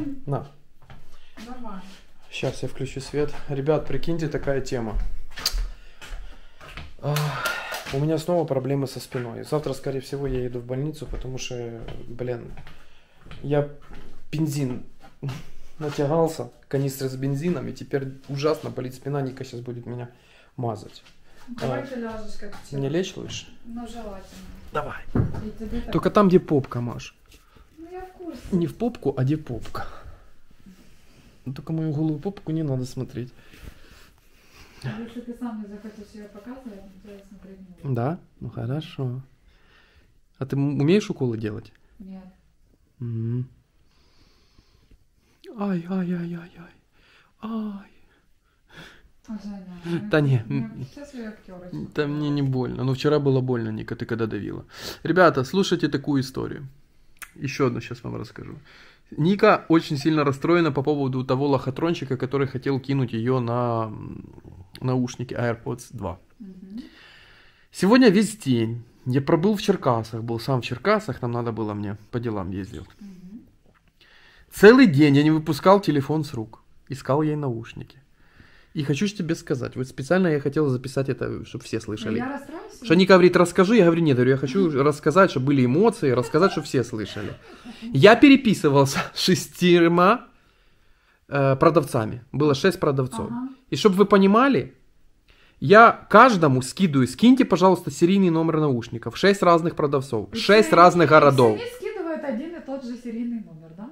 На. Нормально. Сейчас я включу свет. Ребят, прикиньте, такая тема. У меня снова проблемы со спиной. Завтра, скорее всего, я еду в больницу, потому что, блин, я бензин натягался, канистры с бензином, и теперь ужасно болит спина. Ника сейчас будет меня мазать. Давай ты ляжешь, как тебе. Мне лечь лучше? Ну, желательно. Давай. И тебе так... Только там, где попка, Маш. Ну, я в курсе. Не в попку, а где попка. Только мою голую попку не надо смотреть. Если ты сам не захочешь ее показывать, то я смотреть не буду. Да? Ну хорошо. А ты умеешь уколы делать? Нет. Ай-ай-ай-ай-ай. Ай. Женя, Да не. все свои актеры. Да мне не больно. Но вчера было больно, Ника, ты когда давила. Ребята, слушайте такую историю. Еще одну сейчас вам расскажу. Ника очень сильно расстроена по поводу того лохотрончика, который хотел кинуть ее на наушники AirPods 2. Сегодня весь день я пробыл в Черкасах, был сам в Черкасах, нам надо было мне по делам ездил. Целый день я не выпускал телефон с рук, искал ей наушники. И хочу тебе сказать, вот специально я хотел записать это, чтобы все слышали. Я расстроюсь? Что Ника говорит, расскажи, я говорю, нет, я хочу рассказать, чтобы были эмоции, рассказать, чтобы все слышали. Я переписывался с 6 продавцами, было 6 продавцов. И чтобы вы понимали, я каждому скидываю, скиньте, пожалуйста, серийный номер наушников, 6 разных продавцов, 6 разных городов. Все скидывают один и тот же серийный номер, да?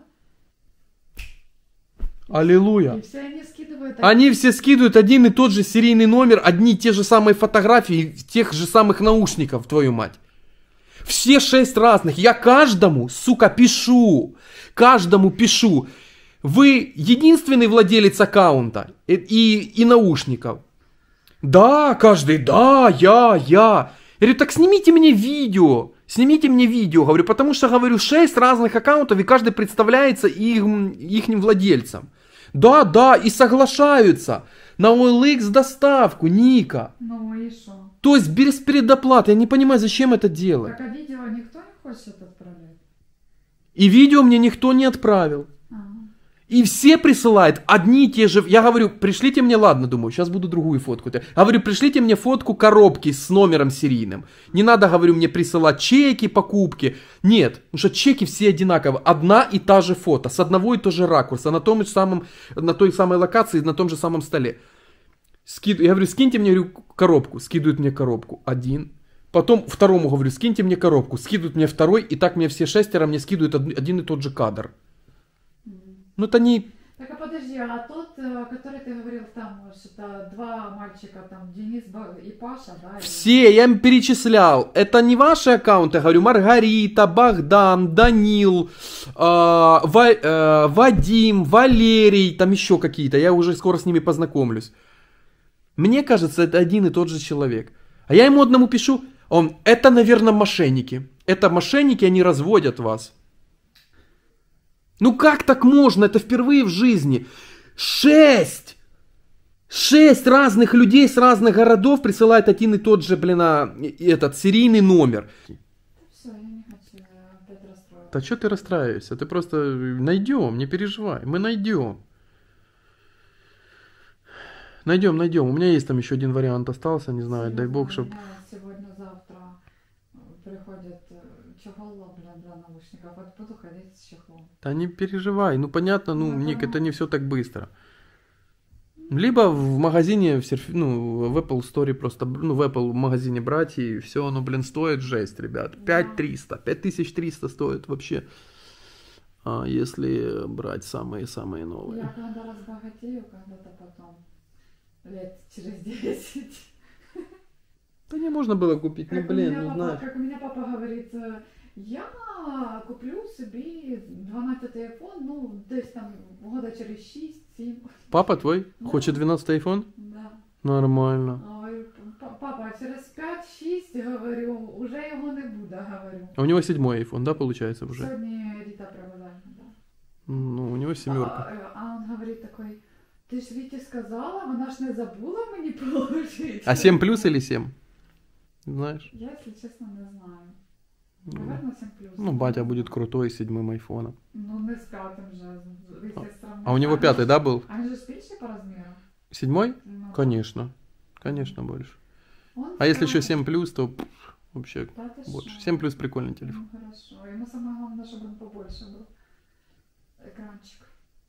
Аллилуйя. И все они скидывают... Они все скидывают один и тот же серийный номер, одни и те же самые фотографии, тех же самых наушников, твою мать. Все 6 разных. Я каждому, сука, пишу. Каждому пишу. Вы единственный владелец аккаунта и наушников. Да, каждый, да, я. Я говорю, так снимите мне видео. Снимите мне видео, говорю, потому что, говорю, 6 разных аккаунтов, и каждый представляется ихним владельцем. Да, и соглашаются на OLX доставку, Ника. Ну и что? То есть без предоплаты, я не понимаю, зачем это делать. Так, а видео никто не хочет отправлять? И видео мне никто не отправил. И все присылают одни и те же. Я говорю, пришлите мне, ладно, думаю, сейчас буду другую фотку. Говорю, пришлите мне фотку коробки с номером серийным. Не надо, говорю, мне присылать чеки, покупки. Нет, потому что чеки все одинаковые. Одна и та же фото, с одного и того же ракурса, на той самой локации, на том же самом столе. Я говорю, скиньте мне коробку. Скидывают мне коробку. Один. Потом второму говорю, скиньте мне коробку. Скидывают мне второй. И так мне все 6 мне скидывают один и тот же кадр. Ну это не... Так, а подожди, а тот, который ты говорил там, что 2 мальчика, там, Денис и Паша, да? Все, я им перечислял. Это не ваши аккаунты, я говорю, Маргарита, Богдан, Данил, Вадим, Валерий, там еще какие-то. Я уже скоро с ними познакомлюсь. Мне кажется, это один и тот же человек. А я ему одному пишу, это, наверное, мошенники. Это мошенники, они разводят вас. Ну как так можно? Это впервые в жизни. 6 разных людей с разных городов присылают один и тот же, этот серийный номер. Все, я не хочу опять расстроиться. Да что ты расстраиваешься? Ты просто найдем, не переживай. Мы найдем. Найдем. У меня есть там еще один вариант остался, не знаю, дай бог, чтобы... Сегодня-завтра приходит чехол для наушников, вот буду ходить с чехлом. Да не переживай, ну понятно, Ник, это не все так быстро. Либо в магазине, в Apple Store просто, в Apple магазине брать, и все, оно, стоит жесть, ребят. 5300 стоит вообще, если брать самые-самые новые. Я когда разбогатею, когда-то потом, лет через 10. Да не можно было купить, Как у меня папа говорит, я куплю собі 12-й iPhone, десь там года через 6-7. Папа твой? Да. Хочет 12-й iPhone? Да. Нормально. Папа, через 5-6, говорю, уже його не буде, говорю. А у него 7-й iPhone, да, получается уже? Сьогодні Ріта провела, да. Ну, у него 7. А он говорит такой, ты ж Рите сказала, вона ж не забула мені положить. А 7 плюс или 7? Знаешь? Я, если честно, не знаю. Наверное, 7+. Ну, батя будет крутой с 7-м айфоном. Ну, не с 5 же. А у него 5-й, да, был? А они же більші по размеру? 7-й? Ну, Конечно. Конечно, больше. он А если еще сказал, 7+, то вообще да ты больше. шо? 7+ прикольный телефон. Ну, хорошо. Ему самое главное, чтобы он побольше был. Экранчик.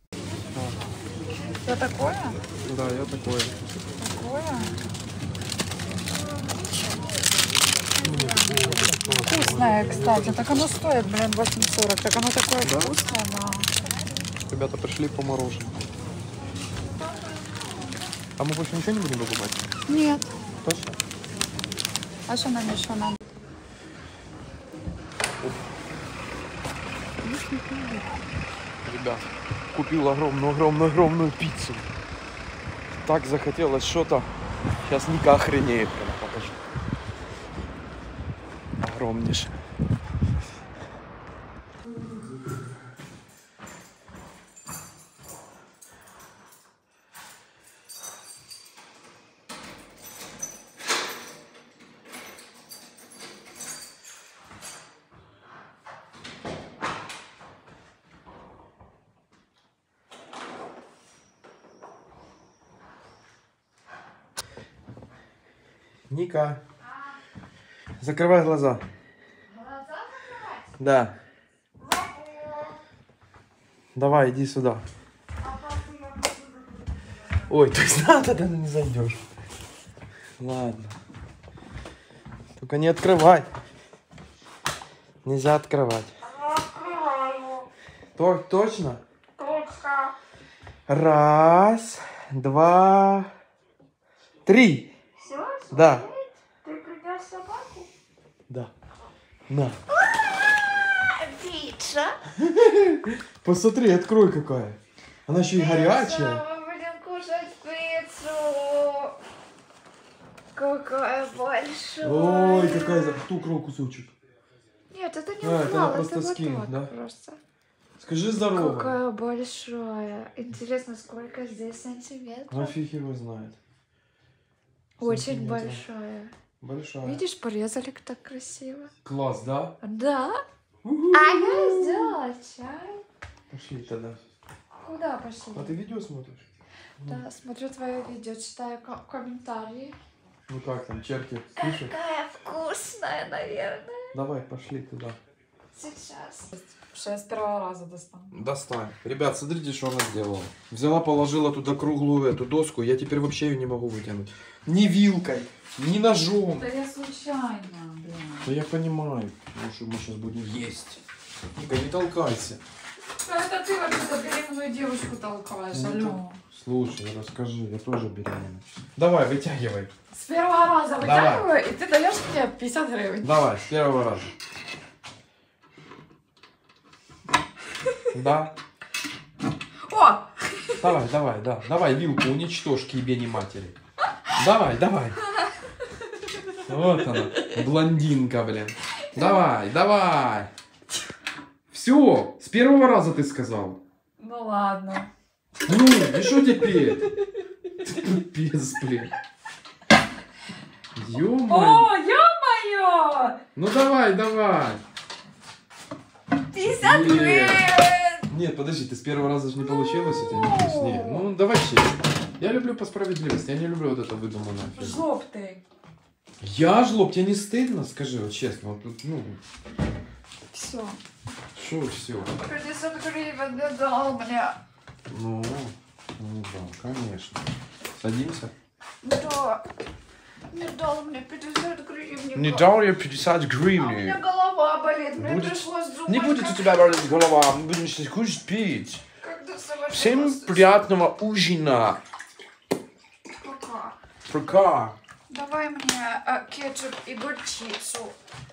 Что такое? Да, я такое. Такое? Вкусное, кстати. Так оно стоит, блин, 8,40. Так оно такое Да? вкусное, да. Ребята пришли по мороженому. А мы больше ничего не будем покупать? Нет. Точно? А что нам еще надо? Ребят, купил огромную пиццу. Так захотелось что-то. Сейчас Ника охренеет, когда покажу. Огромнейшее. Ника, закрывай глаза. Глаза закрывать? Да. Давай, иди сюда. Ой, то есть надо, да не зайдешь. Ладно. Только не открывай. Нельзя открывать. Точно? Точно. Раз, два, три. Все? Да. Ты придешь собаку? Да. На. Пицца. Посмотри, открой какая. Она еще и горячая. Мы будем кушать пиццу. Какая большая. Ой, какая за... Кто украл кусочек? Нет, это не А, это украл, она просто вот скинет, так да? Просто. Скажи здорово. Какая большая. Интересно, сколько здесь сантиметров? А фиг его знает. Очень Сантиметров. большая. Большая. Видишь, порезали так красиво. Класс, да? Да. У-ху. А я сделала чай. Пошли тогда. Куда пошли? А ты видео смотришь? Да, смотрю твое видео, читаю комментарии. Ну как там, черти пишут? Какая вкусная, наверное. Давай, пошли туда. Сейчас. Что я с первого раза достану. Достань. Ребят, смотрите, что она сделала. Взяла, положила туда круглую эту доску. Я теперь вообще ее не могу вытянуть. Ни вилкой, ни ножом. Да я случайно, блин. Да я понимаю, что мы сейчас будем есть. Ника, не толкайся. Это ты вообще-то беременную девушку толкаешь, алло. Слушай, расскажи, я тоже беременна. Давай, вытягивай. С первого раза Давай. вытягиваю, и ты даешь мне 50 гривен. Давай, с первого раза. Да. О! Давай, давай, да. Давай вилку уничтожь к ебени матери. Давай, давай. Вот она, блондинка, блин. Давай, давай. Все, с первого раза ты сказал. Ну ладно. Ну, и что теперь? Пипец, блин. Ё-моё. О, ё-моё! Ну давай, давай. 50 Нет. гривен! Нет, подожди, ты с первого раза же не получилось, у тебя не вкуснее. Ну, давай честно. Я люблю по справедливости, я не люблю вот это выдуманное. Жлоб ты. Я жлоб, тебе не стыдно? Скажи, вот честно. Вот, тут, ну, Все. что все? 50 гривен не дал мне. Ну, да, конечно. Садимся. Да. Не дал мне 50 гривен. Не дал я 50 А у меня гривен. голова болит, мне Будет- пришлось думать. Не будет у как- тебя болеть голова, мы будем сейчас кушать пить. Когда совершилось- Всем приятного ужина. Пока. Пока. Давай мне кетчуп и горчицу.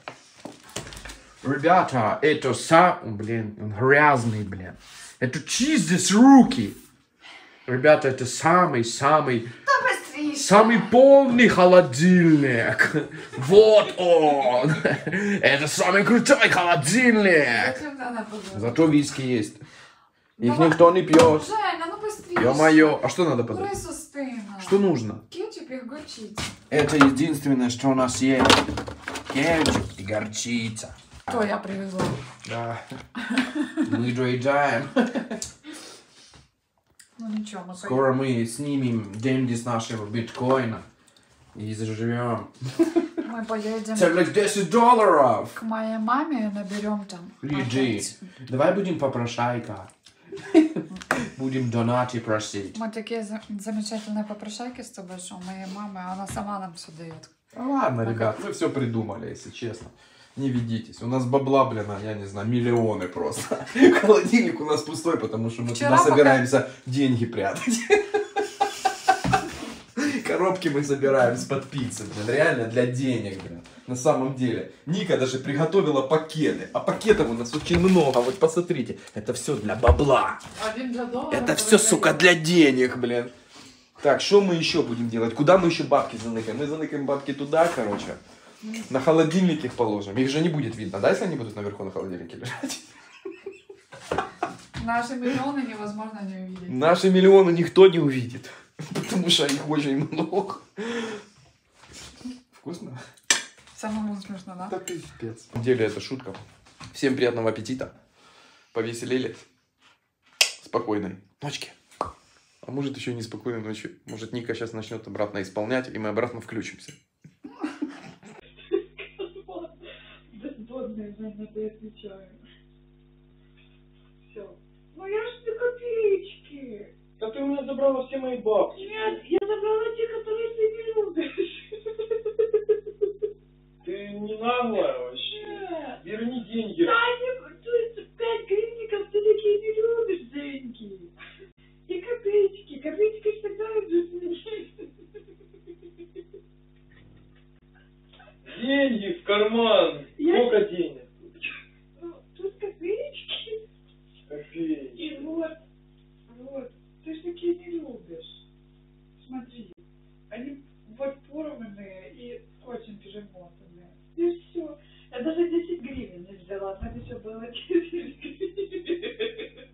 Ребята, это блин, он грязный, блин. Это чистый с руки. Ребята, это самый Да быстрее. самый полный холодильник. Вот он. Это самый крутой холодильник. Зачем надо было? Зато виски есть. Их Давай. никто не пьет. Женя, ну быстрее. Ё-моё, а что надо подать? Крысу стыдно. Что нужно? Кетчуп и горчица. Это единственное, что у нас есть. Кетчуп и горчица. Что я привезла? Да. Мы доедаем. Ну ничего, мы Скоро мы снимем деньги с нашего биткоина и заживем. Мы поедем Целых $10 к моей маме и наберем там. Приезжай. Давай будем попрошайка. Будем донаты просить. Мы такие замечательные попрошайки с тобой, что у моей мамы, она сама нам все дает. Ладно, ребят, мы все придумали, если честно. Не ведитесь. У нас бабла, блин, я не знаю, миллионы просто. Холодильник у нас пустой, потому что мы туда собираемся деньги прятать. Коробки мы собираем с-под пиццы, блин, реально для денег, блин. На самом деле. Ника даже приготовила пакеты. А пакетов у нас очень много, вот посмотрите. Это все для бабла. Один для доллара. Это все, сука, для денег, блин. Так, что мы еще будем делать? Куда мы еще бабки заныкаем? Мы заныкаем бабки туда, короче. На холодильник их положим. Их же не будет видно, да, если они будут наверху на холодильнике лежать? Наши миллионы невозможно не увидеть. Наши миллионы никто не увидит. Потому что их очень много. Вкусно? Самому смешно, да? Да пиздец. На деле это шутка. Всем приятного аппетита. Повеселились. Спокойной ночки. А может еще и неспокойной ночи. Может Ника сейчас начнет обратно исполнять, и мы обратно включимся. Бездонные моменты отвечаю. Все. Ну я ж за копеечки. Да ты у меня забрала все мои бабки. Нет, я забрала те, которые ты не любишь. Ты не наглая вообще. Нет. Верни деньги. Да, не, 5 гривников, ты такие не любишь деньги. И копеечки. Копеечки всегда идут мне. Деньги в карман. Сколько денег? Ну, тут копеечки. Копеечки. И вот. Ты ж такие не любишь. Смотри. Они вот порванные и скотчем перемотанные. И все. Я даже 10 гривен не взяла. Там еще было 10 гривен.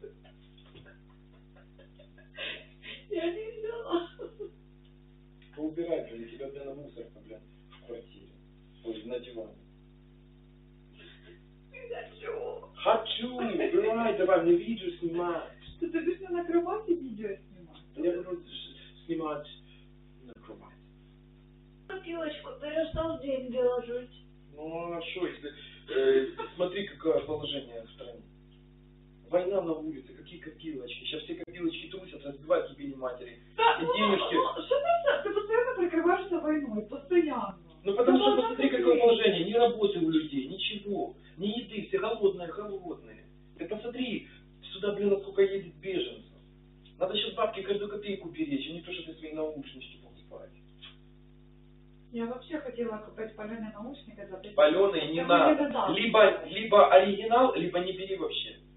Я не взяла. Поубирай, блин, тебя, блин, на мусорка, блин, в квартире. Ой, на диване. Хочу, убирай, давай, мне видео снимать. Что ты будешь на кровати видео снимать? Я буду снимать на кровать. Копилочку, ты осталось деньги ложить. Ну, а что, если... смотри, какое положение в стране. Война на улице, какие копилочки. Сейчас все копилочки трусят, разбивают ебени матери. Да, И денежки. Что ты постоянно прикрываешься войной, постоянно. Ну, потому что посмотри, какое положение. Ни работы у людей, ничего. Ни еды, все голодные. Ты посмотри, сюда, блин, сколько едет беженцев. Надо сейчас бабки каждую копейку беречь, а не то, что ты свои наушнички покупать. Я вообще хотела купить паленые наушники. Паленые не надо. Либо оригинал, либо не бери вообще.